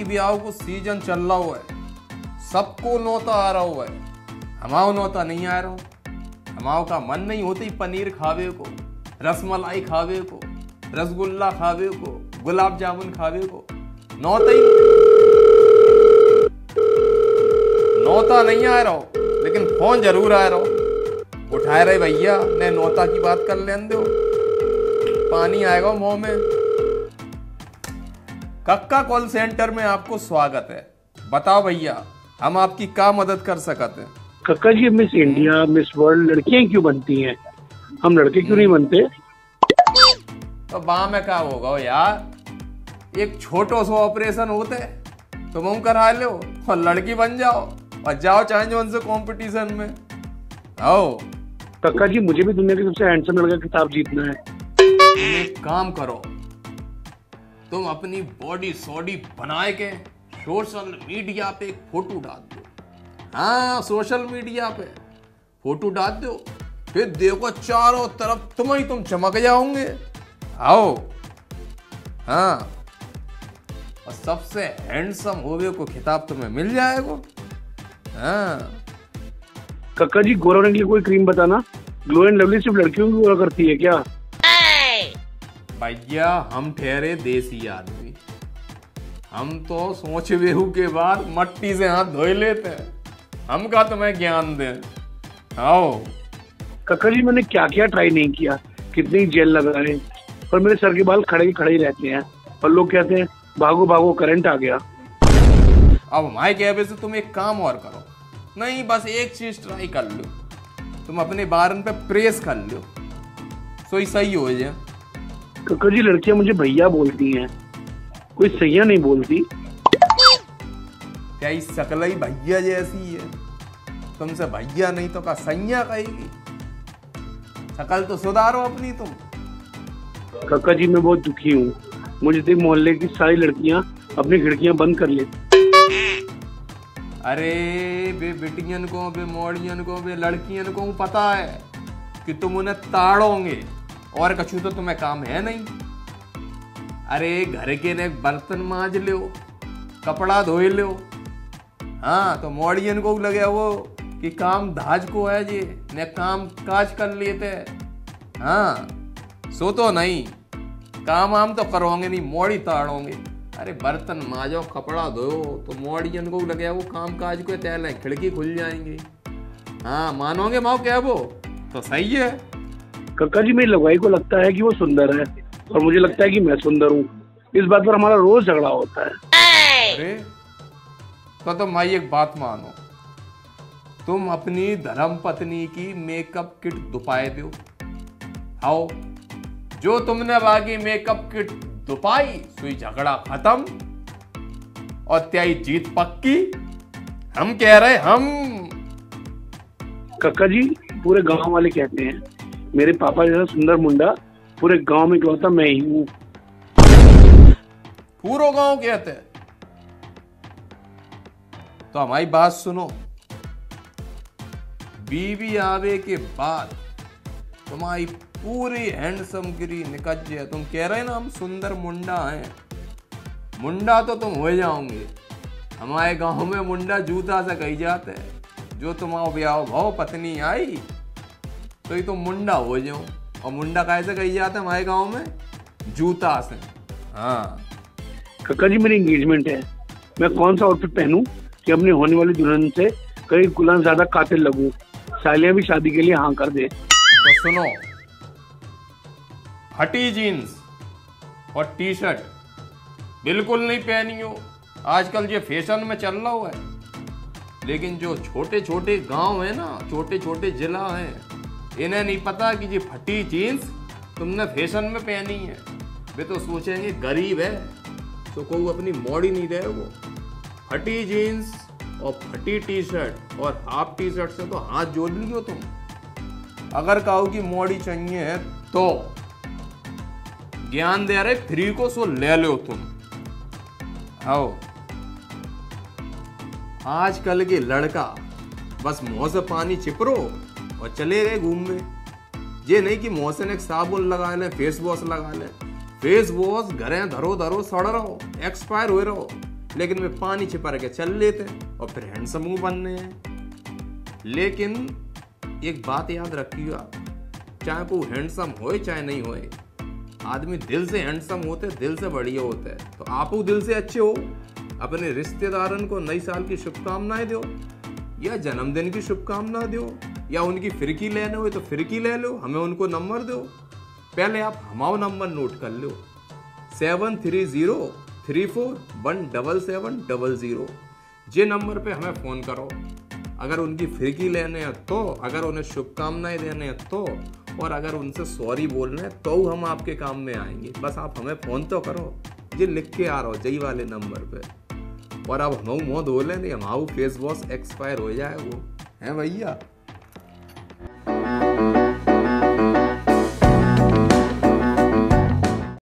शादी ब्याह को सीजन चल रहा हुआ है, सबको नौता आ रहा हुआ है। हमाओ नौता नहीं आ रहा। हमाओ का मन नहीं होती पनीर खावे को, रसमलाई खावे को, रसगुल्ला खावे को, गुलाब जामुन खावे को। नौता नहीं आ रहा हो, लेकिन फोन जरूर आ रहा हो। उठाए रहे भैया ने नौता की बात कर लें दो, पानी आएगा मुंह में। कक्का कॉल सेंटर में आपको स्वागत है। बताओ भैया, हम आपकी क्या मदद कर सकते हैं? कक्का जी, मिस इंडिया, मिस वर्ल्ड लड़कियां क्यों बनती हैं? हम लड़के क्यों नहीं बनते? तो बाह में क्या होगा यार, एक छोटो सो ऑपरेशन होते तुम करा लो और लड़की बन जाओ और जाओ चाहे जो उनसे कंपटीशन में आओ। कक्का जी, मुझे भी दुनिया के सबसे हैंडसम लड़का खिताब जीतना है। तुम एक काम करो, तुम अपनी बॉडी सॉडी बनाए के सोशल मीडिया पे एक फोटो डाल दो। हाँ, सोशल मीडिया पे फोटो डाल दो, फिर देखो चारों तरफ तुम चमक जाओगे। आओ। हाँ, और सबसे हैंडसम होवे को खिताब तुम्हें मिल जाएगा। हाँ कक्का जी, गोरा होने के लिए कोई क्रीम बताना। ग्लो एंड लवली सिर्फ लड़कियों की गोरा करती है क्या? भैया, हम ठहरे देसी आदमी, हम तो सोच बेहू के बाद मट्टी से हाथ धोई लेते हैं। हम का तुम्हें ज्ञान दें। आओ। कक्का जी, मैंने क्या क्या ट्राई नहीं किया, कितनी जेल लगाए, पर मेरे सर के बाल खड़े ही रहते हैं और लोग कहते हैं भागो भागो करंट आ गया। अब हमारे कहने से तुम एक काम और करो। नहीं, बस एक चीज ट्राई कर लो, तुम अपने बारन पे प्रेस कर लो, सो सही हो जाए। कक्का जी, लड़कियां मुझे भैया बोलती हैं, कोई सैया नहीं बोलती। क्या इस शकल ही भैया जैसी है? तुमसे भैया नहीं तो का सैया कहेगी? शकल तो सुधारो अपनी तुम। कक्का जी, मैं बहुत दुखी हूँ। मुझे देख मोहल्ले की सारी लड़कियां अपनी खिड़कियां बंद कर ले। अरे बे बेटियन को, बे मोड़ियन को, बे लड़कियन को पता है कि तुम उन्हें ताड़ोगे और कछु तो तुम्हें काम है नहीं। अरे घर के ने बर्तन मांज लो, कपड़ा धोए लो। हाँ, तो मोड़ियन को लगे वो कि काम धाज को है जी, ने काम काज कर लेते। हाँ, सो तो नहीं, काम आम तो करोगे नहीं, मोड़ी ताड़ोगे। अरे बर्तन मांजो, कपड़ा धो, तो मोड़ियन को लगे वो काम काज को तैयार, खिड़की खुल जाएंगी। हाँ, मानोगे माओ क्या वो तो सही है। कक्का जी, मेरी लगवाई को लगता है कि वो सुंदर है और मुझे लगता है कि मैं सुंदर हूँ। इस बात पर हमारा रोज झगड़ा होता है। अरे तो तुम भाई एक बात मानो, तुम अपनी धर्म पत्नी की मेकअप किट दुपाए दो। आओ, जो तुमने बाकी मेकअप किट दुपाई, सुई झगड़ा खत्म और त्याई जीत पक्की। हम कह रहे हम। कक्का जी, पूरे गांव वाले कहते हैं मेरे पापा जैसा सुंदर मुंडा पूरे गांव में इकलौता मैं ही हूँ। पूरा गांव कहते हैं? तो हमारी बात सुनो, बीवी आवे के बाद तुम्हारी पूरी हैंडसम गिरी निकल जाए। तुम कह रहे ना हम सुंदर मुंडा हैं, मुंडा तो तुम हो जाओगे। हमारे गांव में मुंडा जूता से कही जाते हैं। जो तुम्हारा ब्याह भाव पत्नी आई तो ये तुम मुंडा हो जाओ। और मुंडा कैसे कही जाता है हमारे गांव में? जूता से। हाँ कक्का जी, मेरी एंगेजमेंट है, मैं कौन सा आउटफिट पहनूं कि अपनी होने वाली दुल्हन से कहीं गुलाम ज्यादा कातिल लगूं, सालियां भी शादी के लिए हाँ कर दे। तो सुनो, फटी जीन्स और टी शर्ट बिल्कुल नहीं पहनियो। आजकल ये फैशन में चल रहा है। लेकिन जो छोटे छोटे गांव है ना, छोटे छोटे जिला हैं, इन्हें नहीं पता कि ये फटी जीन्स तुमने फैशन में पहनी है। वे तो सोचेंगे गरीब है तो कोई अपनी मॉडी नहीं दे। वो फटी जीन्स और फटी टी शर्ट और हाफ टी शर्ट से तो हाथ जोड़ लियो तुम। अगर कहो कि मॉडी चाहिए है तो ज्ञान दे रहे फ्री को, सो ले लो तुम। आओ। आजकल के लड़का बस मुंह से पानी चिपरो और चले गए घूमने। ये नहीं कि मुंह से एक साबुन लगा ले, फेस वॉश लगा ले। फेस वॉश घरे धरो धरो सड़ रहो, एक्सपायर हो रहो। लेकिन वे पानी छिपा के चल लेते हैं और फिर हैंडसम मुंह बनने हैं। लेकिन एक बात याद रखिएगा, चाहे वो हैंडसम होए चाहे नहीं होए, आदमी दिल से हैंडसम होते, दिल से बढ़िया होते हैं। तो आप दिल से अच्छे हो, अपने रिश्तेदारन को नई साल की शुभकामनाएं दो, या जन्मदिन की शुभकामना दो, या उनकी फिरकी लेने हो तो फिरकी ले लो, हमें उनको नंबर दो। पहले आप हमारा नंबर नोट कर लो, 7303417700। जे नंबर पे हमें फ़ोन करो अगर उनकी फिरकी लेने हैं तो, अगर उन्हें शुभकामनाएं देने हैं तो, और अगर उनसे सॉरी बोलना है तो हम आपके काम में आएंगे। बस आप हमें फ़ोन तो करो, ये लिख के आ रहा हो जई वाले नंबर पे। और अब हम मुँह धो लें, हमारा फेस वॉश एक्सपायर हो जाए वो है भैया।